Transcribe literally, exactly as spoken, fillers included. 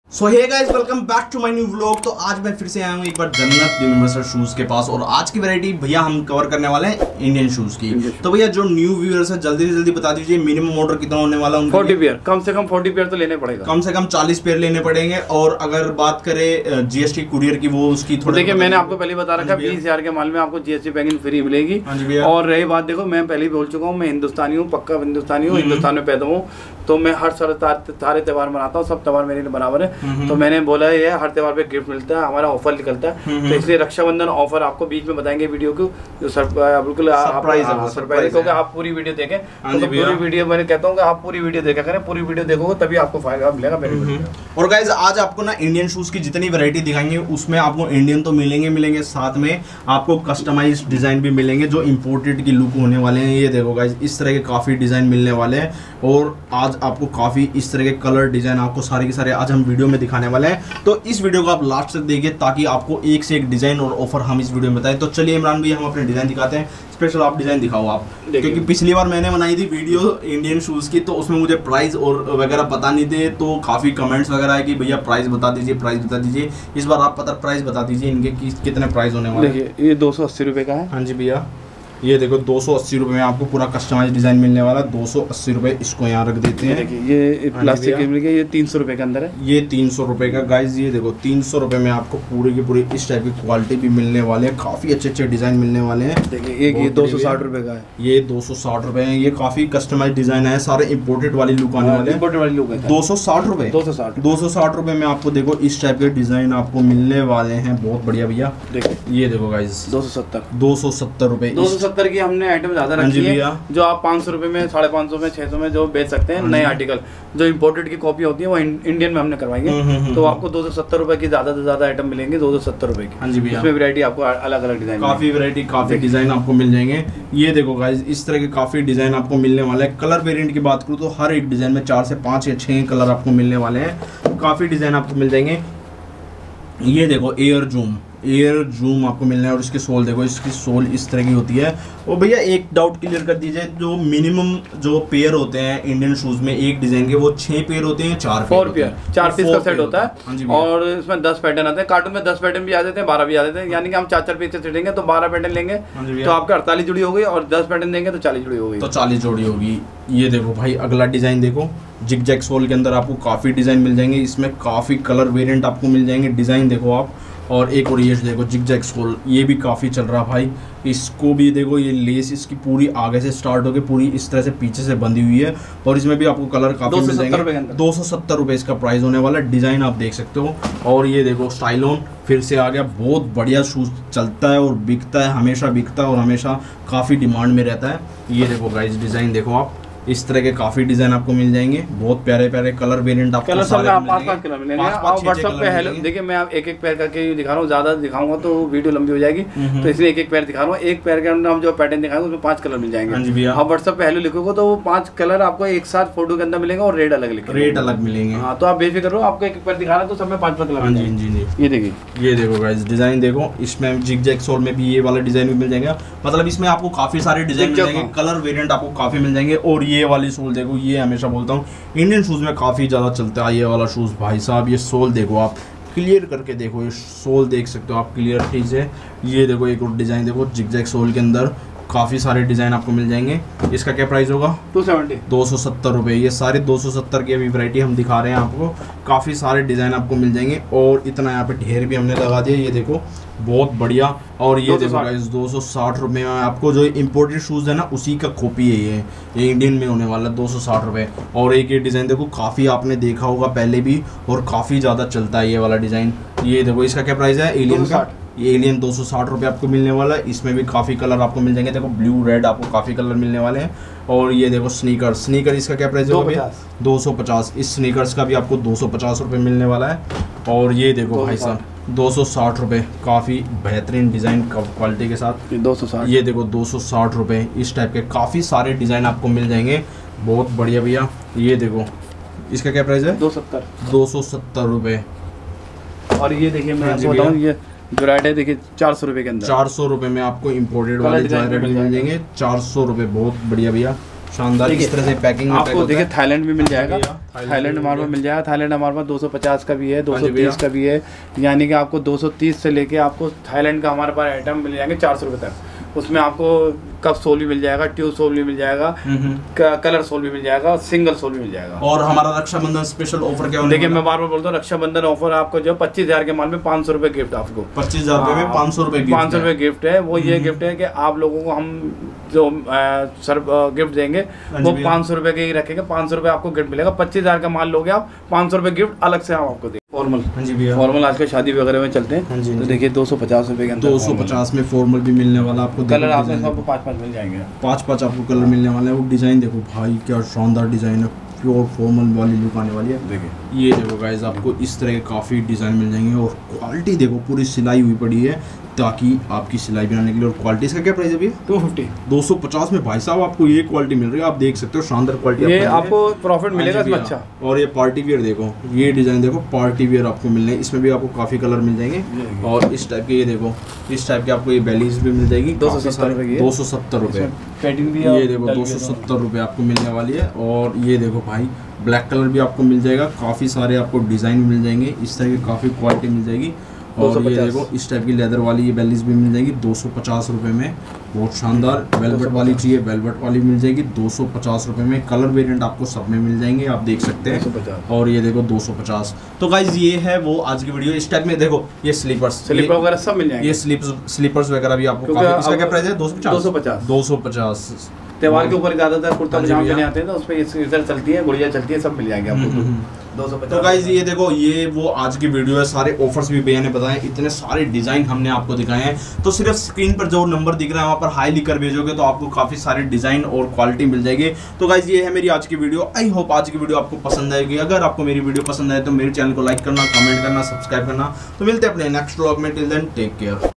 So hey guys, welcome back to my new vlog. तो आज मैं फिर से आया हूँ एक बार जन्नत यूनिवर्सल शूज के पास और आज की वैरायटी भैया हम कवर करने वाले हैं इंडियन शूज की। तो भैया जो न्यू व्यूअर्स है जल्दी से जल्दी बता दीजिए मिनिमम ऑर्डर कितना होने वाला है? चालीस पेयर, कम से कम चालीस पेयर तो लेने पड़ेगा। कम से कम चालीस पेयर लेने पड़ेंगे। और अगर बात करें जीएसटी कुरियर की, वो उसकी थोड़ी देखिए मैंने आपको पहले बता रखा बीस हजार के माल में आपको जीएसटी पैकिंग फ्री मिलेगी। और रही बात, देखो मैं पहले ही बोल चुका हूँ, मैं हिंदुस्तानी हूँ, पक्का हिंदुस्तानी हूँ, हिंदुस्तान में पैदा हूँ, तो मैं हर सारे सारे त्यौहार मनाता हूँ, सब त्यौहार मेरे लिए बराबर है। तो मैंने बोला ये हर त्यौहार पे गिफ्ट मिलता है, हमारा ऑफर निकलता है, तो इसलिए रक्षाबंधन ऑफर आपको बीच में बताएंगे वीडियो को, जो सर बिल्कुल सरप्राइज है, सरप्राइज क्योंकि आप पूरी वीडियो देखें। तो पूरी वीडियो मैंने कहता हूँ कि आप पूरी वीडियो देखा करें, पूरी वीडियो देखोगे तभी आपको फायदा मिलेगा मेरे वीडियो। और गाइस आज आपको ना इंडियन शूज की जितनी वैरायटी दिखाएंगे उसमें आपको इंडियन तो मिलेंगे मिलेंगे साथ में आपको कस्टमाइज्ड डिजाइन भी मिलेंगे जो इंपोर्टेड की लुक होने वाले हैं। ये देखो गाइस, इस तरह के काफी डिजाइन मिलने वाले हैं और आज आपको काफी इस तरह के कलर डिजाइन आपको सारे के सारे आज हम वीडियो में दिखाने वाले हैं। तो इस वीडियो को आप लास्ट तक देखिए ताकि आपको एक से एक डिजाइन और ऑफर हम इस वीडियो में बताएं। तो चलिए इमरान भैया हम अपने डिजाइन दिखाते हैं। स्पेशल आप डिजाइन दिखाओ आप, क्योंकि पिछली बार मैंने बनाई थी वीडियो इंडियन शूज की तो उसमें मुझे प्राइस और वगैरह पता नहीं थे, तो काफी कमेंट्स वगैरह है कि भैया प्राइस बता दीजिए प्राइस बता दीजिए। इस बार आप पता प्राइस बता दीजिए इनके कि, कितने प्राइस होने वाले हैं। देखिए ये दो सौ अस्सी रुपए का है। हाँ जी भैया, ये देखो दो सौ अस्सी रुपये में आपको पूरा कस्टमाइज डिजाइन मिलने वाला है। दो सौ अस्सी रुपये इसको यहाँ रख देते हैं। देखिए ये प्लास्टिक के मिल गया, ये तीन सौ रुपये के अंदर है। ये तीन सौ रुपये का गाइज, ये देखो तीन सौ रुपये में आपको पूरी की पूरी इस टाइप की क्वालिटी भी मिलने वाले हैं। काफ़ी अच्छे अच्छे डिज़ाइन मिलने वाले हैं। देखिए एक ये दो सौ साठ रुपये का है, ये दो सौ साठ रुपये है। ये काफ़ी कस्टमाइज डिज़ाइन है, सारे इम्पोर्टेड वाली लुक आने वाले हैं। वाली लुक है। दो सौ साठ रुपये दो सौ साठ दो सौ साठ रुपये में आपको देखो इस टाइप के डिज़ाइन आपको मिलने वाले हैं। बहुत बढ़िया भैया। देखिए ये देखो गाइज दो सौ सत्तर दो सौ सत्तर रुपये दो सौ सत्तर की हमने आइटम ज्यादा रखी है, जो आप पाँच सौ रुपए में, साढ़े पाँच सौ में, छह सौ में जो बेच सकते हैं। नए आर्टिकल जो इंपोर्टेड की कॉपी होती है वो इंडियन में हमने करवाएंगे, तो आपको दो सौ सत्तर रुपए की ज्यादा से ज्यादा आइटम मिलेंगे। दो सौ सत्तर रुपए की। हाँ जी भैया, इसमें वैरायटी आपको अलग अलग डिजाइन, काफी वैरायटी काफी डिजाइन आपको मिल जाएंगे। ये देखो गाइस, इस तरह के काफी डिजाइन आपको मिलने वाले हैं। कलर वेरिएंट की बात करूँ तो हर एक डिजाइन में चार से पाँच या छह कलर आपको मिलने वाले हैं। काफी डिजाइन आपको मिल जाएंगे। ये देखो एयर जूम एयर जूम आपको मिलना है और इसकी सोल देखो, इसकी सोल इस तरह की होती है। और भैया एक डाउट क्लियर कर दीजिए, जो मिनिमम जो पेयर होते हैं इंडियन शूज में एक डिजाइन के, वो छह पेयर होते हैं, चार फोर पेयर चार पीस का सेट होता है। और इसमें दस पैटर्न आते हैं, कार्टून में दस पैटर्न भी आ जाते हैं, बारह भी आ जाते हैं। यानी कि हम चार चार पीस से सेटेंगे तो बारह पैटर्न लेंगे तो आपके अड़तालीस जुड़ी हो गई, और दस पैटर्न देंगे तो चालीस जुड़ी हो गई, तो चालीस जोड़ी होगी। ये देखो भाई अगला डिजाइन देखो, जिग जैग सोल के अंदर आपको काफी डिजाइन मिल जाएंगे। इसमें काफी कलर वेरिएंट आपको मिल जाएंगे। डिजाइन देखो आप, और एक और ये देखो जिग जैग सोल, ये भी काफ़ी चल रहा भाई। इसको भी देखो, ये लेस इसकी पूरी आगे से स्टार्ट होकर पूरी इस तरह से पीछे से बंधी हुई है, और इसमें भी आपको कलर काफ़ी मिल जाएंगे। दो सौ सत्तर रुपये इसका प्राइस होने वाला। डिज़ाइन आप देख सकते हो। और ये देखो स्टाइलोन फिर से आ गया, बहुत बढ़िया शूज़ चलता है और बिकता है, हमेशा बिकता है और हमेशा काफ़ी डिमांड में रहता है। ये देखो गाइस, डिज़ाइन देखो आप, इस तरह के काफी डिजाइन आपको मिल जाएंगे। बहुत प्यारे प्यारे कलर वेरिएंट आपको कलर सब आप पांच पांच कलर मिलेंगे। आप व्हाट्सएप पे हेलो देखिए, मैं आप एक एक पैर करके दिखा रहा हूँ, ज्यादा दिखाऊंगा तो वीडियो लंबी हो जाएगी, तो इसलिए एक एक पैर दिखा रहा हूँ। एक पैर के अंदर हम जो पैटर्न दिखाएंगे उसमें पांच कलर मिल जाएंगे। आप व्हाट्सएप पे हेलो लिखोगे तो वो पांच कलर आपको एक साथ फोटो के अंदर मिलेंगे और रेट अलग लिखेंगे, रेट अलग मिलेंगे। हाँ, तो आप बेफिक्र रहो, आपको एक एक पैर दिखा रहा है तो सब में पांच पांच कलर। जी जी जी, ये देखिए, ये देखो गाइस डिजाइन देखो, इसमें जिग जैग सोल में भी ये वाला डिजाइन भी मिल जाएगा। मतलब इसमें आपको काफी सारे डिजाइन मिल जाएंगे, कलर वेरिएंट आपको काफी मिल जाएंगे। और ये वाली सोल देखो, ये हमेशा बोलता हूँ इंडियन शूज में काफी ज्यादा चलता है ये वाला शूज भाई साहब। ये सोल देखो आप, क्लियर करके देखो, ये सोल देख सकते हो आप क्लियर ठीक से। ये देखो एक और डिजाइन देखो, जिग जैग सोल के अंदर काफ़ी सारे डिज़ाइन आपको मिल जाएंगे। इसका क्या प्राइस होगा? टू सेवेंटी दो सौ सत्तर रुपये। ये सारे दो सौ सत्तर की अभी वैरायटी हम दिखा रहे हैं आपको। काफ़ी सारे डिज़ाइन आपको मिल जाएंगे और इतना यहाँ पे ढेर भी हमने लगा दिया। ये देखो बहुत बढ़िया। और ये देखो गाइस दो सौ साठ रुपये में आपको जो इम्पोर्टेड शूज़ है ना उसी का कॉपी है ये ये इंडियन में होने वाला दो सौ साठ रुपये। और एक ये डिज़ाइन देखो, काफ़ी आपने देखा होगा पहले भी और काफ़ी ज़्यादा चलता है ये वाला डिज़ाइन। ये देखो इसका क्या प्राइस है एलियन का? ये एलियन दो सौ साठ रुपये आपको मिलने वाला है। इसमें भी काफ़ी कलर आपको मिल जाएंगे। देखो ब्लू रेड आपको काफ़ी कलर मिलने वाले हैं। और ये देखो स्नीकर स्नीकर इसका क्या प्राइस है? दो सौ पचास। इस स्नीकर्स का भी आपको दो सौ पचास रुपये मिलने वाला है। और ये देखो भाई साहब दो सौ साठ रुपये, काफ़ी बेहतरीन डिज़ाइन क्वालिटी के साथ दो सौ साठ। ये देखो दो सौ साठ रुपये इस टाइप के काफ़ी सारे डिज़ाइन आपको मिल जाएंगे। बहुत बढ़िया भैया। ये देखो इसका क्या प्राइस है? दो सत्तर दो सौ सत्तर रुपये। और ये देखिए मैं आपको बताऊँ, ये जो राइट है देखिए चार सौ रुपये के अंदर, चार सौ रुपये में आपको इम्पोर्टेड वाले मिल जाएंगे। चार सौ रुपये, बहुत बढ़िया भैया। शानदार इस तरह से पैकिंग में आपको देखिए थाईलैंड में मिल जाएगा, थाईलैंड हमारे पास मिल जाएगा। थाईलैंड हमारे पास दो सौ पचास का भी है, दो सौ तीस का भी है, यानी कि आपको दो सौ तीस से लेके आपको थाईलैंड का हमारे पास आइटम मिल जाएंगे चार सौ रुपये तक। उसमें आपको कप सोल भी मिल जाएगा, ट्यूब सोल भी मिल जाएगा, कलर सोल भी मिल जाएगा, सिंगल सोल भी मिल जाएगा। और हमारा रक्षाबंधन स्पेशल ऑफर क्या होने देखिए मैं बार बार बोलता हूँ, रक्षाबंधन ऑफर आपको जो पच्चीस हजार के माल में पाँच सौ रुपए गिफ्ट, आपको पच्चीस हजार रुपए में पाँच सौ रुपए पाँच सौ रुपए गिफ्ट है। वो ये गिफ्ट है कि आप लोगों को हम जो सर गिफ्ट देंगे वो पाँच सौ रुपए के ही रखेंगे, पाँच सौ रुपए आपको गिफ्ट मिलेगा। पच्चीस हजार का माल लोगे आप, पाँच सौ रुपए गिफ्ट अलग से हम आपको देंगे। फॉर्मल, हाँ जी भैया, फॉर्मल आजकल शादी वगैरह में चलते हैं। हाँ जी, तो देखिए दो सौ पचास रुपए के अंदर दो सौ पचास में फॉर्मल भी मिलने वाला आपको। कलर आपको पाँच पाँच मिल जाएंगे, पाँच पाँच आपको कलर मिलने वाला है। वो डिजाइन देखो भाई, क्या शानदार डिजाइन है, प्योर फॉर्मल वाली लुक आने वाली है। देखिए ये देखो गाइस, आपको इस तरह के काफ़ी डिज़ाइन मिल जाएंगे और क्वालिटी देखो पूरी सिलाई हुई पड़ी है ताकि आपकी सिलाई बनाने के लिए। और क्वालिटी इसका क्या प्राइस है भैया? टू फिफ्टी दो सौ पचास में भाई साहब आपको ये क्वालिटी मिल रही है। आप देख सकते हो शानदार क्वालिटी, ये आपको प्रॉफिट मिलेगा इसमें अच्छा। और ये पार्टी वियर देखो, ये डिज़ाइन देखो पार्टी वियर आपको मिलने, इसमें भी आपको काफ़ी कलर मिल जाएंगे। और इस टाइप के ये देखो, इस टाइप के आपको ये बेलीज भी मिल जाएगी दो सौ सत्तर रुपये दो सौ सत्तर रुपये ये देखो दो सौ सत्तर रुपये आपको मिलने वाली है। और ये देखो भाई ब्लैक कलर भी आपको मिल जाएगा, काफ़ी सारे आपको डिज़ाइन मिल जाएंगे, इस तरह की काफ़ी क्वालिटी मिल जाएगी। और ये देखो इस टाइप की लेदर वाली ये बेलीज भी मिल जाएगी दो सौ पचास रुपये में, बहुत शानदार। वेलवेट वाली चाहिए, वेलवेट वाली मिल जाएगी दो सौ पचास रुपये में। कलर वेरिएंट आपको सब में मिल जाएंगे, आप देख सकते हैं। और ये देखो दो सौ पचास। तो गाइज ये है वो आज की वीडियो। इस टाइप में देखो ये स्लीपर्स स्लीपर वगैरह सब मिल जाएंगे, ये स्लीपर्स स्लीपर्स वगैरह भी आपको। इसका क्या प्राइस है? दो सौ पचास दो सौ पचास दो सौ पचास त्योहार के ऊपर ज्यादातर कुर्ता पजामा पहने आते हैं तो उसमें इधर चलती है, गुड़िया चलती है, सब मिल जाएंगे आपको दो सौ पचास। तो गाइज ये देखो ये वो आज की वीडियो है, सारे ऑफर्स भी भैया ने बताए, इतने सारे डिजाइन हमने आपको दिखाए हैं। तो सिर्फ स्क्रीन पर जो नंबर दिख रहा है वहाँ पर हाई लिखकर भेजोगे तो आपको काफी सारे डिजाइन और क्वालिटी मिल जाएगी। तो गाइज ये है मेरी आज की वीडियो। आई होप आज की वीडियो आपको पसंद आएगी। अगर आपको मेरी वीडियो पसंद आए तो मेरे चैनल को लाइक करना, कमेंट करना, सब्सक्राइब करना। तो मिलते हैं अपने नेक्स्ट व्लॉग में, टिल देन टेक केयर।